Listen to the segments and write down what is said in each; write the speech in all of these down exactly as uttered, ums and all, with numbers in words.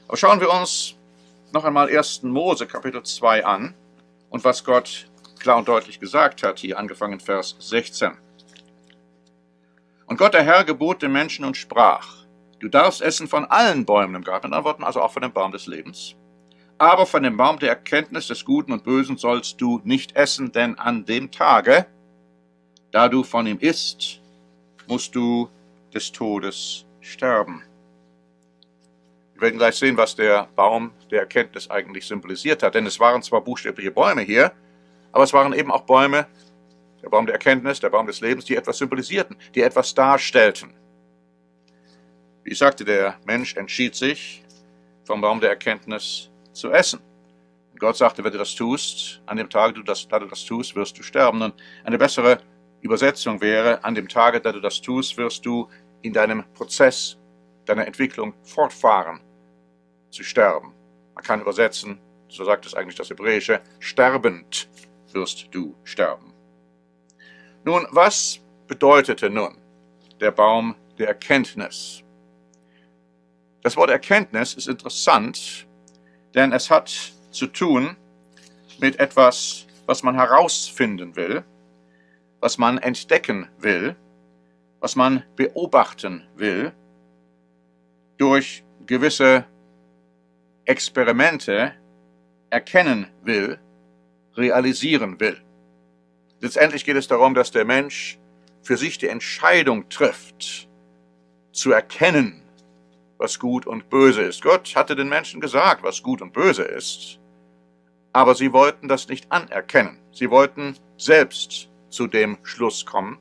Aber schauen wir uns noch einmal ersten Mose Kapitel zwei an und was Gott klar und deutlich gesagt hat, hier angefangen Vers sechzehn. Und Gott der Herr gebot dem Menschen und sprach: Du darfst essen von allen Bäumen im Garten, in anderen Worten also auch von dem Baum des Lebens. Aber von dem Baum der Erkenntnis des Guten und Bösen sollst du nicht essen, denn an dem Tage, da du von ihm isst, musst du des Todes sterben. Wir werden gleich sehen, was der Baum der Erkenntnis eigentlich symbolisiert hat, denn es waren zwar buchstäbliche Bäume hier, aber es waren eben auch Bäume, der Baum der Erkenntnis, der Baum des Lebens, die etwas symbolisierten, die etwas darstellten. Wie ich sagte, der Mensch entschied sich, vom Baum der Erkenntnis zu essen. Und Gott sagte, wenn du das tust, an dem Tage, du das, da du das tust, wirst du sterben. Und eine bessere Übersetzung wäre, an dem Tage, da du das tust, wirst du in deinem Prozess, deiner Entwicklung fortfahren, zu sterben. Man kann übersetzen, so sagt es eigentlich das Hebräische, sterbend wirst du sterben. Nun, was bedeutete nun der Baum der Erkenntnis? Das Wort Erkenntnis ist interessant, denn es hat zu tun mit etwas, was man herausfinden will, was man entdecken will, was man beobachten will, durch gewisse Experimente erkennen will, realisieren will. Letztendlich geht es darum, dass der Mensch für sich die Entscheidung trifft, zu erkennen, was gut und böse ist. Gott hatte den Menschen gesagt, was gut und böse ist, aber sie wollten das nicht anerkennen. Sie wollten selbst zu dem Schluss kommen.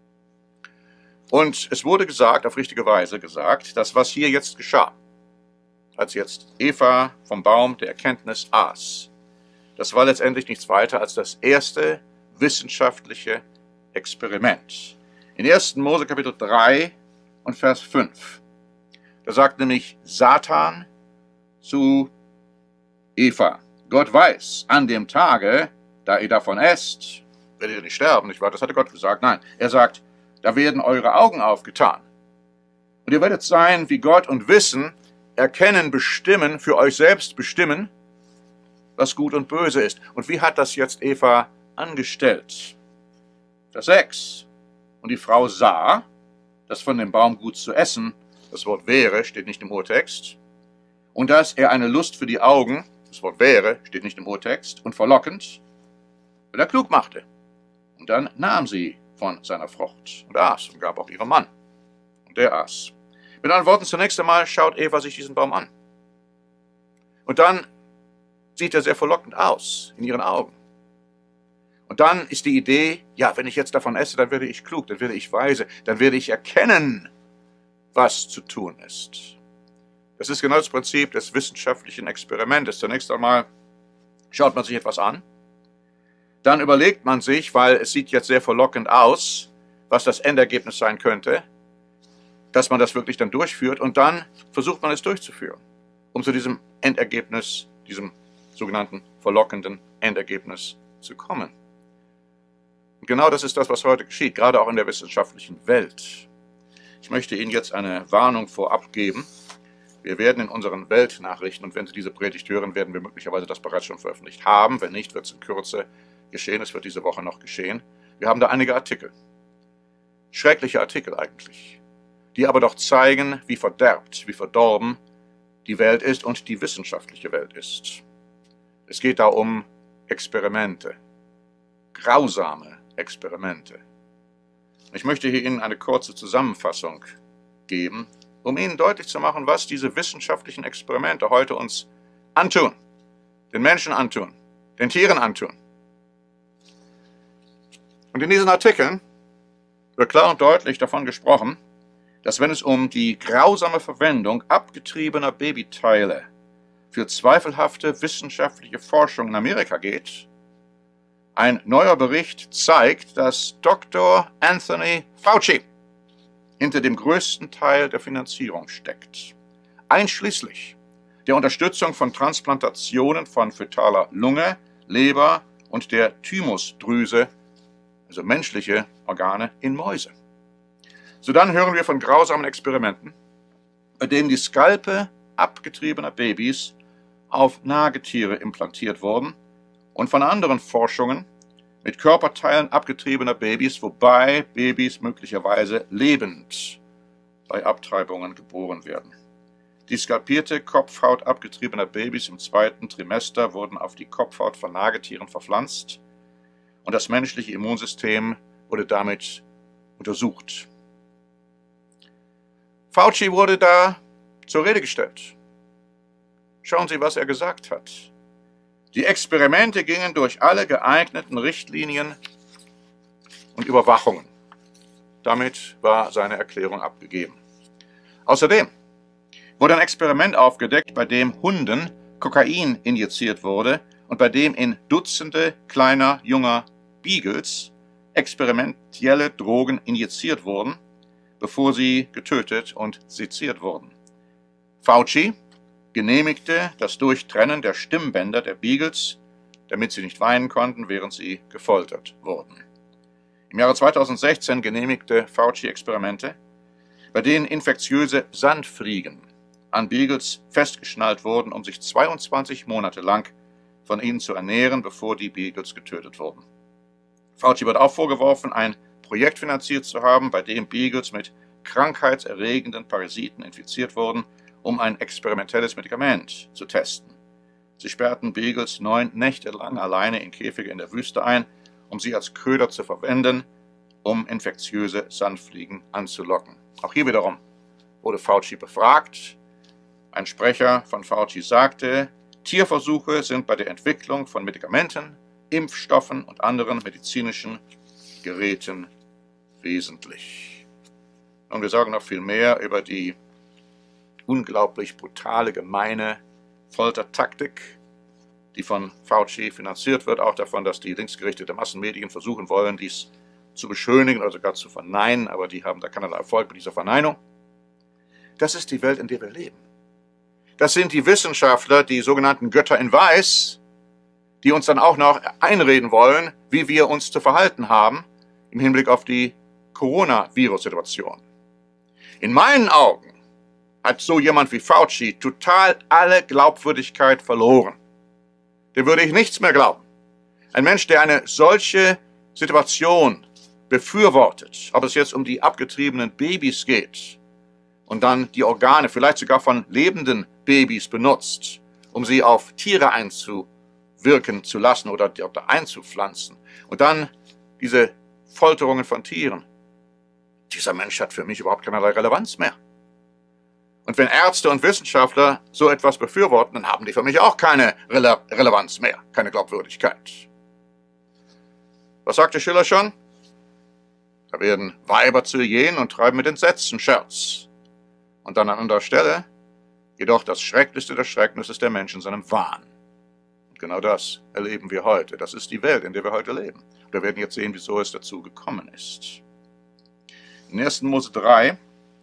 Und es wurde gesagt, auf richtige Weise gesagt, dass was hier jetzt geschah, als jetzt Eva vom Baum der Erkenntnis aß, das war letztendlich nichts weiter als das erste wissenschaftliche Experiment. In ersten Mose Kapitel drei und Vers fünf. Da sagt nämlich Satan zu Eva: Gott weiß, an dem Tage, da ihr davon esst, werdet ihr nicht sterben, nicht wahr? Das hatte Gott gesagt. Nein, er sagt, da werden eure Augen aufgetan. Und ihr werdet sein wie Gott und wissen, erkennen, bestimmen, für euch selbst bestimmen, was gut und böse ist. Und wie hat das jetzt Eva angestellt? Vers sechs. Und die Frau sah, dass von dem Baum gut zu essen, das Wort wäre, steht nicht im Urtext, und dass er eine Lust für die Augen, das Wort wäre, steht nicht im Urtext, und verlockend, weil er klug machte. Und dann nahm sie von seiner Frucht und aß und gab auch ihrem Mann. Und der aß. Mit anderen Worten, zunächst einmal schaut Eva sich diesen Baum an. Und dann sieht er sehr verlockend aus in ihren Augen. Und dann ist die Idee, ja, wenn ich jetzt davon esse, dann werde ich klug, dann werde ich weise, dann werde ich erkennen, was zu tun ist. Das ist genau das Prinzip des wissenschaftlichen Experimentes. Zunächst einmal schaut man sich etwas an, dann überlegt man sich, weil es sieht jetzt sehr verlockend aus, was das Endergebnis sein könnte, dass man das wirklich dann durchführt, und dann versucht man es durchzuführen, um zu diesem Endergebnis, diesem sogenannten verlockenden Endergebnis zu kommen. Und genau das ist das, was heute geschieht, gerade auch in der wissenschaftlichen Welt. Ich möchte Ihnen jetzt eine Warnung vorab geben. Wir werden in unseren Weltnachrichten, und wenn Sie diese Predigt hören, werden wir möglicherweise das bereits schon veröffentlicht haben. Wenn nicht, wird es in Kürze geschehen. Es wird diese Woche noch geschehen. Wir haben da einige Artikel. Schreckliche Artikel eigentlich, die aber doch zeigen, wie verderbt, wie verdorben die Welt ist und die wissenschaftliche Welt ist. Es geht da um Experimente, grausame Experimente. Ich möchte hier Ihnen eine kurze Zusammenfassung geben, um Ihnen deutlich zu machen, was diese wissenschaftlichen Experimente heute uns antun, den Menschen antun, den Tieren antun. Und in diesen Artikeln wird klar und deutlich davon gesprochen, dass wenn es um die grausame Verwendung abgetriebener Babyteile für zweifelhafte wissenschaftliche Forschung in Amerika geht, ein neuer Bericht zeigt, dass Doktor Anthony Fauci hinter dem größten Teil der Finanzierung steckt, einschließlich der Unterstützung von Transplantationen von fötaler Lunge, Leber und der Thymusdrüse, also menschliche Organe, in Mäuse. Sodann hören wir von grausamen Experimenten, bei denen die Skalpe abgetriebener Babys auf Nagetiere implantiert wurden und von anderen Forschungen mit Körperteilen abgetriebener Babys, wobei Babys möglicherweise lebend bei Abtreibungen geboren werden. Die skalpierte Kopfhaut abgetriebener Babys im zweiten Trimester wurden auf die Kopfhaut von Nagetieren verpflanzt und das menschliche Immunsystem wurde damit untersucht. Fauci wurde da zur Rede gestellt. Schauen Sie, was er gesagt hat. Die Experimente gingen durch alle geeigneten Richtlinien und Überwachungen. Damit war seine Erklärung abgegeben. Außerdem wurde ein Experiment aufgedeckt, bei dem Hunden Kokain injiziert wurde und bei dem in Dutzende kleiner, junger Beagles experimentelle Drogen injiziert wurden, bevor sie getötet und seziert wurden. Fauci genehmigte das Durchtrennen der Stimmbänder der Beagles, damit sie nicht weinen konnten, während sie gefoltert wurden. Im Jahre zweitausendsechzehn genehmigte Fauci Experimente, bei denen infektiöse Sandfliegen an Beagles festgeschnallt wurden, um sich zweiundzwanzig Monate lang von ihnen zu ernähren, bevor die Beagles getötet wurden. Fauci wird auch vorgeworfen, ein Projekt finanziert zu haben, bei dem Beagles mit krankheitserregenden Parasiten infiziert wurden, um ein experimentelles Medikament zu testen. Sie sperrten Beagles neun Nächte lang alleine in Käfige in der Wüste ein, um sie als Köder zu verwenden, um infektiöse Sandfliegen anzulocken. Auch hier wiederum wurde Fauci befragt. Ein Sprecher von Fauci sagte, Tierversuche sind bei der Entwicklung von Medikamenten, Impfstoffen und anderen medizinischen Geräten wesentlich. Und wir sagen noch viel mehr über die unglaublich brutale, gemeine Foltertaktik, die von Fauci finanziert wird, auch davon, dass die linksgerichtete Massenmedien versuchen wollen, dies zu beschönigen oder sogar zu verneinen, aber die haben da keinerlei Erfolg mit dieser Verneinung. Das ist die Welt, in der wir leben. Das sind die Wissenschaftler, die sogenannten Götter in Weiß, die uns dann auch noch einreden wollen, wie wir uns zu verhalten haben im Hinblick auf die Coronavirus-Situation. In meinen Augen hat so jemand wie Fauci total alle Glaubwürdigkeit verloren. Dem würde ich nichts mehr glauben. Ein Mensch, der eine solche Situation befürwortet, ob es jetzt um die abgetriebenen Babys geht und dann die Organe, vielleicht sogar von lebenden Babys benutzt, um sie auf Tiere einzuwirken zu lassen oder einzupflanzen und dann diese Folterungen von Tieren. Dieser Mensch hat für mich überhaupt keinerlei Relevanz mehr. Und wenn Ärzte und Wissenschaftler so etwas befürworten, dann haben die für mich auch keine Rele- Relevanz mehr, keine Glaubwürdigkeit. Was sagte Schiller schon? Da werden Weiber zu Hyänen und treiben mit Entsetzen Scherz. Und dann an anderer Stelle, jedoch das Schrecklichste der Schrecknis ist der Mensch in seinem Wahn. Und genau das erleben wir heute. Das ist die Welt, in der wir heute leben. Wir werden jetzt sehen, wieso es dazu gekommen ist. In ersten Mose drei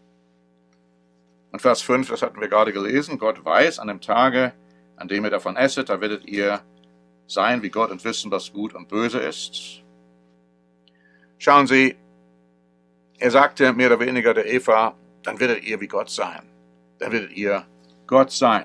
und Vers fünf, das hatten wir gerade gelesen, Gott weiß, an dem Tage, an dem ihr davon esset, da werdet ihr sein wie Gott und wissen, was gut und böse ist. Schauen Sie, er sagte mehr oder weniger der Eva, dann werdet ihr wie Gott sein. Dann werdet ihr Gott sein.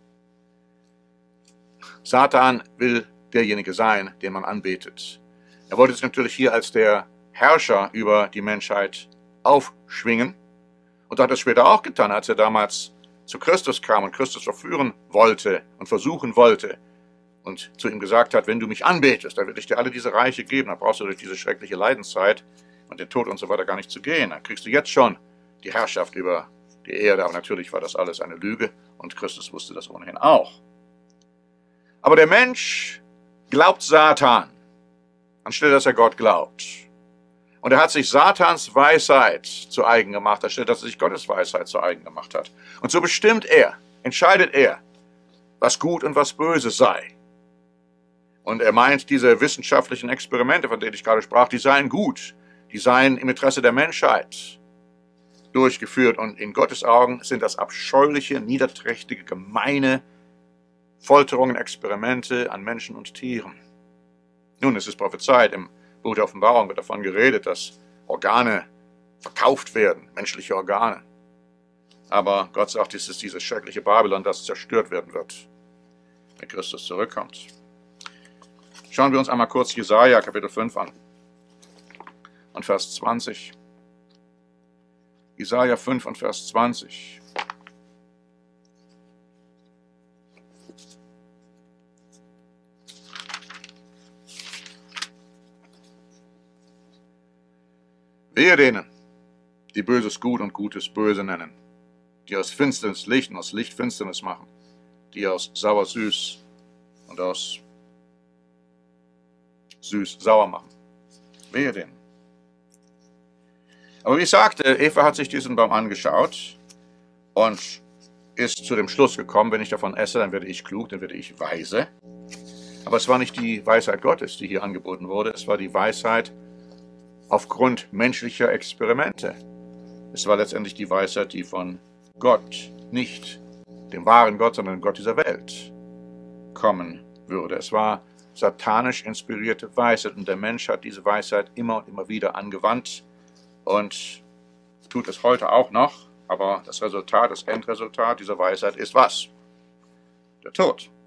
Satan will derjenige sein, den man anbetet. Er wollte sich natürlich hier als der Herrscher über die Menschheit aufschwingen. Und hat es später auch getan, als er damals zu Christus kam und Christus verführen wollte und versuchen wollte und zu ihm gesagt hat, wenn du mich anbetest, dann werde ich dir alle diese Reiche geben, dann brauchst du durch diese schreckliche Leidenszeit und den Tod und so weiter gar nicht zu gehen. Dann kriegst du jetzt schon die Herrschaft über die Erde. Aber natürlich war das alles eine Lüge und Christus wusste das ohnehin auch. Aber der Mensch glaubt Satan, anstelle dass er Gott glaubt. Und er hat sich Satans Weisheit zu eigen gemacht, anstelle dass er sich Gottes Weisheit zu eigen gemacht hat. Und so bestimmt er, entscheidet er, was gut und was böse sei. Und er meint, diese wissenschaftlichen Experimente, von denen ich gerade sprach, die seien gut, die seien im Interesse der Menschheit durchgeführt. Und in Gottes Augen sind das abscheuliche, niederträchtige, gemeine Folterungen, Experimente an Menschen und Tieren. Nun, es ist prophezeit, im Buch der Offenbarung wird davon geredet, dass Organe verkauft werden, menschliche Organe. Aber Gott sagt, es ist dieses schreckliche Babylon, das zerstört werden wird, wenn Christus zurückkommt. Schauen wir uns einmal kurz Jesaja Kapitel fünf an und Vers zwanzig. Jesaja fünf und Vers zwanzig. Wehe denen, die Böses gut und Gutes böse nennen, die aus Finsternis Licht und aus Licht Finsternis machen, die aus sauer süß und aus süß sauer machen. Wehe denen. Aber wie ich sagte, Eva hat sich diesen Baum angeschaut und ist zu dem Schluss gekommen, wenn ich davon esse, dann werde ich klug, dann werde ich weise. Aber es war nicht die Weisheit Gottes, die hier angeboten wurde, es war die Weisheit aufgrund menschlicher Experimente. Es war letztendlich die Weisheit, die von Gott, nicht dem wahren Gott, sondern dem Gott dieser Welt, kommen würde. Es war satanisch inspirierte Weisheit und der Mensch hat diese Weisheit immer und immer wieder angewandt und tut es heute auch noch, aber das Resultat, das Endresultat dieser Weisheit ist was? Der Tod.